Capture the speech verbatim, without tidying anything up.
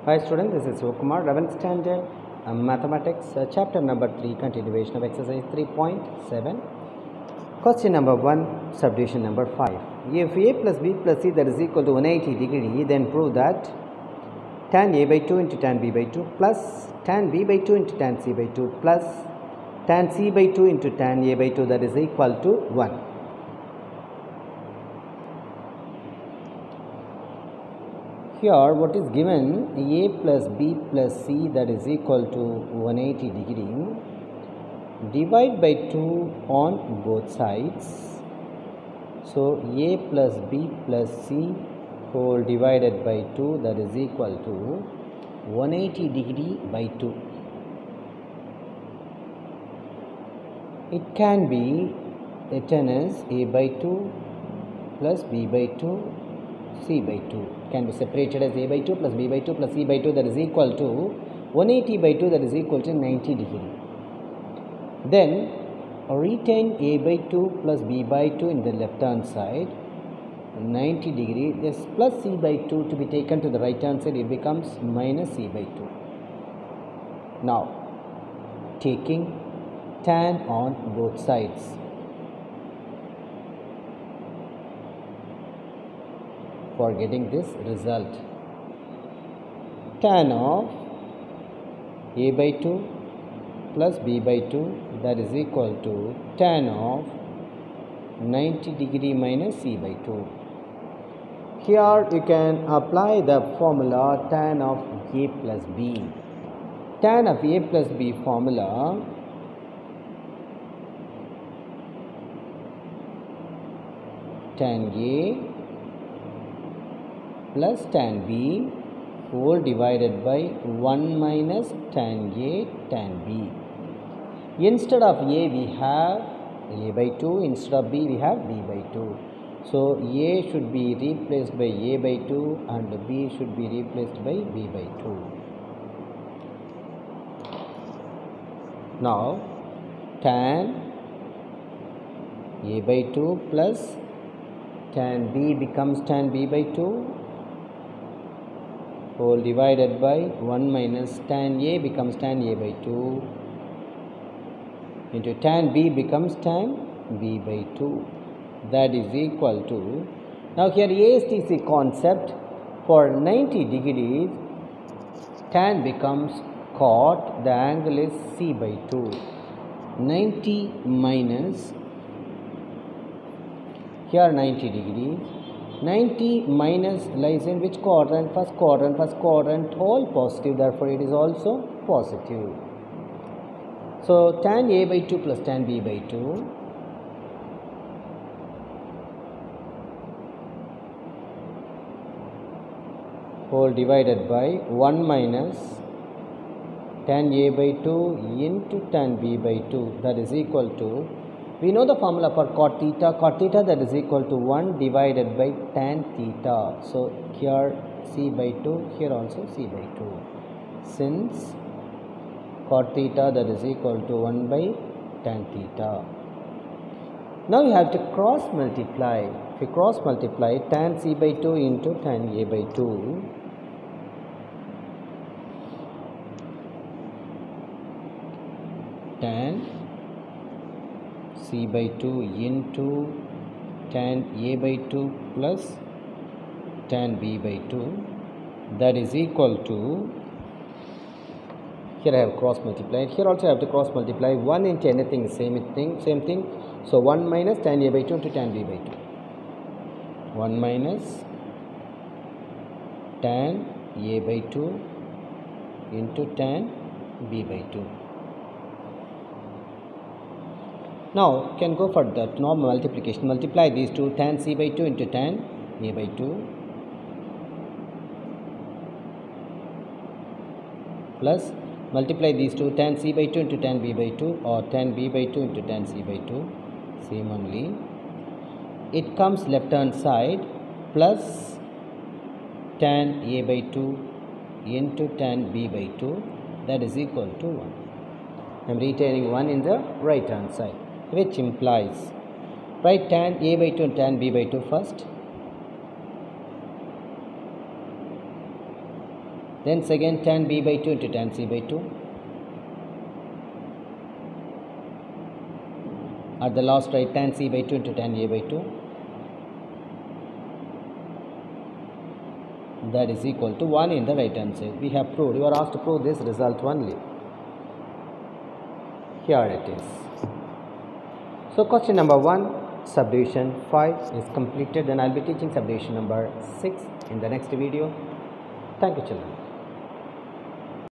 Hi students, this is Sukumar, eleventh Standard uh, Mathematics, uh, Chapter number three, continuation of exercise three point seven. Question number one, subdivision number five. If a plus b plus c that is equal to one hundred eighty degree, then prove that tan a by two into tan b by two plus tan b by two into tan c by two plus tan c by two into tan a by two that is equal to one. Here what is given, a plus b plus c that is equal to one hundred eighty degree, divide by two on both sides. So a plus b plus c whole divided by two that is equal to one hundred eighty degree by two. It can be written as a by two plus b by two c by two. Can be separated as a by two plus b by two plus c by two that is equal to one hundred eighty by two that is equal to ninety degree. Then retain a by two plus b by two in the left hand side, ninety degree. This plus c by two to be taken to the right hand side, it becomes minus c by two. Now taking tan on both sides, for getting this result, tan of a by two plus b by two that is equal to tan of ninety degree minus c by two. Here you can apply the formula tan of a plus b. Tan of a plus b formula, tan a plus tan b whole divided by one minus tan a tan b. Instead of a we have a by two, instead of b we have b by two. So a should be replaced by a by two and b should be replaced by b by two. Now tan a by two plus tan b becomes tan b by two whole divided by one minus tan a becomes tan a by two into tan b becomes tan b by two, that is equal to, now here A S T C concept, for ninety degrees tan becomes cot, the angle is c by two. ninety minus, here ninety degrees, ninety minus lies in which quadrant? First quadrant. First quadrant all positive, therefore it is also positive. So tan a by two plus tan b by two whole divided by one minus tan a by two into tan b by two, that is equal to, we know the formula for cot theta, cot theta that is equal to one divided by tan theta. So here c by two, here also c by two. Since cot theta that is equal to one by tan theta. Now you have to cross multiply. If you cross multiply tan c by two into tan a by two, tan c by two into tan a by two plus tan b by two, that is equal to, here I have cross multiplied, here also I have to cross multiply, one into anything is same thing, same thing. So one minus tan a by two into tan b by two, one minus tan a by two into tan b by two. Now can go for that normal multiplication. Multiply these two, tan c by two into tan a by two plus multiply these two, tan c by two into tan b by two or tan b by two into tan c by two, same only. It comes left hand side plus tan a by two into tan b by two, that is equal to one. I am retaining one in the right hand side, which implies, write tan a by two and tan b by two first. Then second tan b by two into tan c by two. At the last write tan c by two into tan a by two. That is equal to one in the right hand side. We have proved. You are asked to prove this result only. Here it is. So question number one, subdivision five is completed. Then I will be teaching subdivision number six in the next video. Thank you, children.